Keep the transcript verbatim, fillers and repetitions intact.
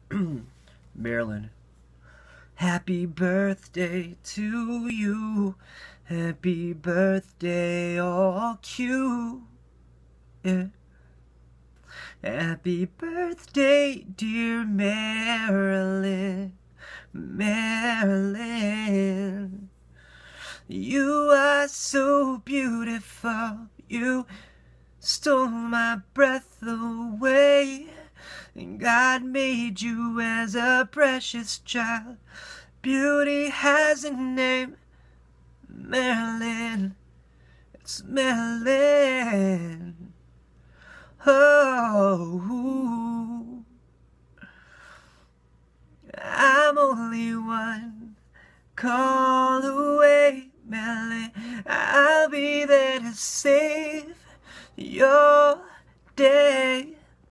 Marilyn. Happy birthday to you. Happy birthday, all Q. Yeah. Happy birthday, dear Marilyn. Marilyn. You are so beautiful. You stole my breath away. And God made you as a precious child. Beauty has a name, Marilyn. It's Marilyn. Oh, I'm only one call away, Marilyn. I'll be there to save your day.